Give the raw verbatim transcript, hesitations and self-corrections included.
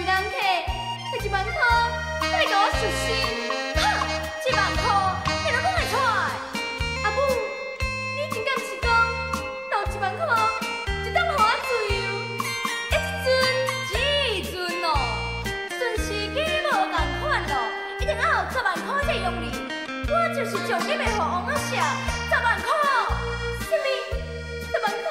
人客，摕一万块，你甲我收心，哈，一万块，你都讲会出来？阿母，你真敢是讲，留一万块，就当互我自由？哎，这阵，这阵哦，这阵时机无共款咯，一定要有十万块才用哩。我就是将你卖互王阿婶，十万块，什么？十万块？